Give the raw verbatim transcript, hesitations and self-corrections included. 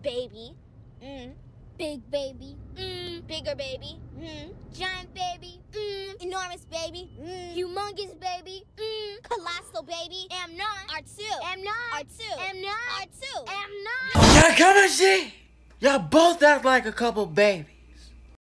baby, mm. Big baby, mm. Bigger baby, mm. Giant baby, mm. Enormous baby, mm. Humongous baby, mm. Colossal baby, am not, R two, am not, R two, am not, R two, am not. Y'all come and see? Y'all both act like a couple babies.